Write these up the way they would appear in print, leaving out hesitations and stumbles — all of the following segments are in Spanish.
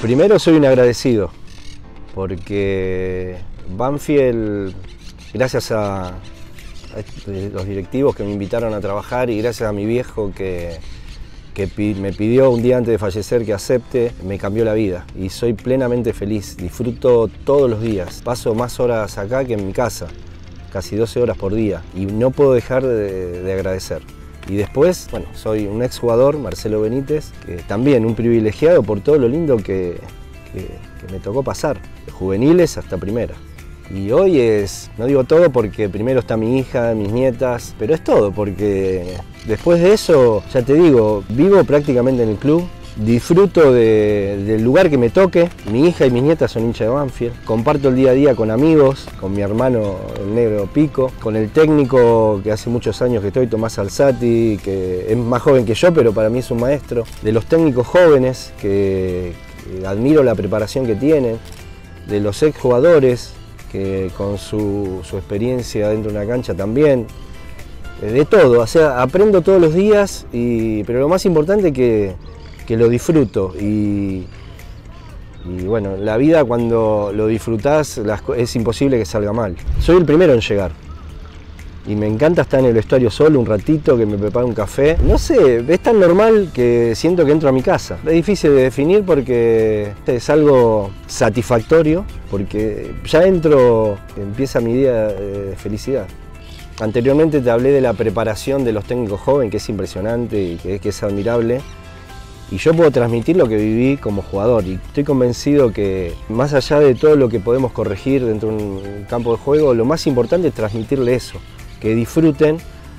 Primero soy un agradecido, porque Banfield, gracias a los directivos que me invitaron a trabajar y gracias a mi viejo que me pidió un día antes de fallecer que acepte, me cambió la vida y soy plenamente feliz. Disfruto todos los días, paso más horas acá que en mi casa, casi 12 horas por día, y no puedo dejar de agradecer. Y después, bueno, soy un exjugador, Marcelo Benítez, que también un privilegiado por todo lo lindo que me tocó pasar, de juveniles hasta primera. Y hoy es, no digo todo porque primero está mi hija, mis nietas, pero es todo porque después de eso, ya te digo, vivo prácticamente en el club, disfruto del lugar que me toque, mi hija y mis nietas son hinchas de Banfield, comparto el día a día con amigos, con mi hermano el negro Pico, con el técnico que hace muchos años que estoy, Tomás Alzati, que es más joven que yo, pero para mí es un maestro, de los técnicos jóvenes que admiro la preparación que tienen, de los exjugadores que con su experiencia dentro de una cancha también, de todo, o sea, aprendo todos los días, pero lo más importante es que lo disfruto y bueno, la vida cuando lo disfrutás es imposible que salga mal. Soy el primero en llegar y me encanta estar en el vestuario solo un ratito, que me prepare un café. No sé, es tan normal que siento que entro a mi casa. Es difícil de definir porque es algo satisfactorio, porque ya entro, empieza mi día de felicidad. Anteriormente te hablé de la preparación de los técnicos jóvenes, que es impresionante y que es admirable. Y yo puedo transmitir lo que viví como jugador y estoy convencido que más allá de todo lo que podemos corregir dentro de un campo de juego, lo más importante es transmitirle eso, que disfruten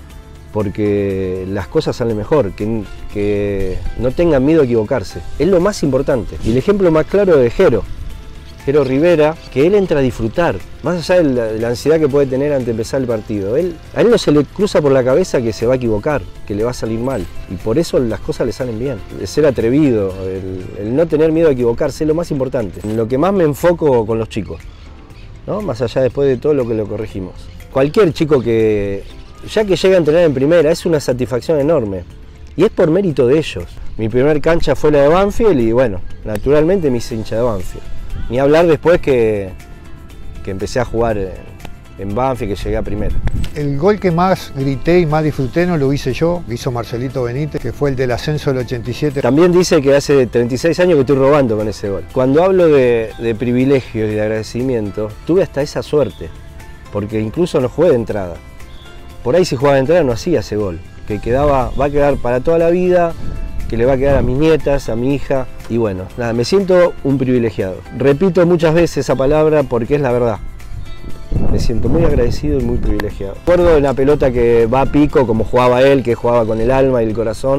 porque las cosas salen mejor, que no tengan miedo a equivocarse, es lo más importante. Y el ejemplo más claro es de Jero Rivera, que él entra a disfrutar, más allá de la ansiedad que puede tener antes de empezar el partido. A él no se le cruza por la cabeza que se va a equivocar, que le va a salir mal, y por eso las cosas le salen bien. El ser atrevido, el no tener miedo a equivocarse es lo más importante. En lo que más me enfoco con los chicos, ¿no? Más allá después de todo lo que lo corregimos. Cualquier chico que, ya que llega a entrenar en primera, es una satisfacción enorme, y es por mérito de ellos. Mi primer cancha fue la de Banfield y bueno, naturalmente me hice hincha de Banfield. Ni hablar después que empecé a jugar en Banfield, que llegué a primera. El gol que más grité y más disfruté no lo hice yo, lo hizo Marcelito Benítez, que fue el del ascenso del 87. También dice que hace 36 años que estoy robando con ese gol. Cuando hablo de privilegios y de agradecimiento, tuve hasta esa suerte, porque incluso no jugué de entrada. Por ahí si jugaba de entrada no hacía ese gol, que va a quedar para toda la vida, que le va a quedar a mis nietas, a mi hija, y bueno, nada, me siento un privilegiado. Repito muchas veces esa palabra porque es la verdad. Me siento muy agradecido y muy privilegiado. Recuerdo de una pelota que va a pico, como jugaba él, que jugaba con el alma y el corazón,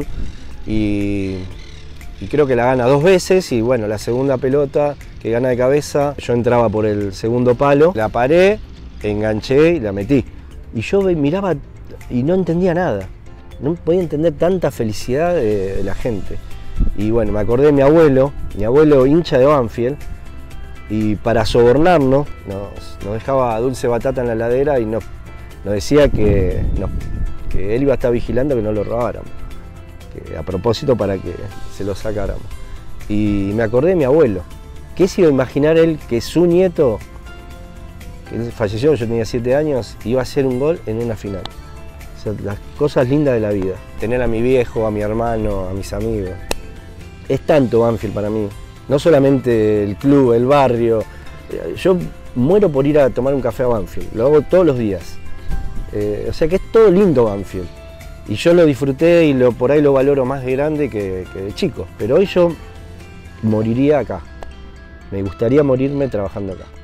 y creo que la gana 2 veces, y bueno, la segunda pelota que gana de cabeza, yo entraba por el segundo palo, la paré, enganché y la metí. Y yo miraba y no entendía nada. No podía entender tanta felicidad de la gente. Y bueno, me acordé de mi abuelo hincha de Banfield, y para sobornarnos nos dejaba dulce batata en la heladera y nos decía que él iba a estar vigilando que no lo robáramos, que a propósito para que se lo sacáramos. Y me acordé de mi abuelo. ¿Qué se iba a imaginar él que su nieto, que él falleció, yo tenía 7 años, iba a hacer un gol en una final? O sea, las cosas lindas de la vida. Tener a mi viejo, a mi hermano, a mis amigos. Es tanto Banfield para mí. No solamente el club, el barrio. Yo muero por ir a tomar un café a Banfield. Lo hago todos los días. O sea que es todo lindo Banfield. Y yo lo disfruté y por ahí lo valoro más de grande que de chico. Pero hoy yo moriría acá. Me gustaría morirme trabajando acá.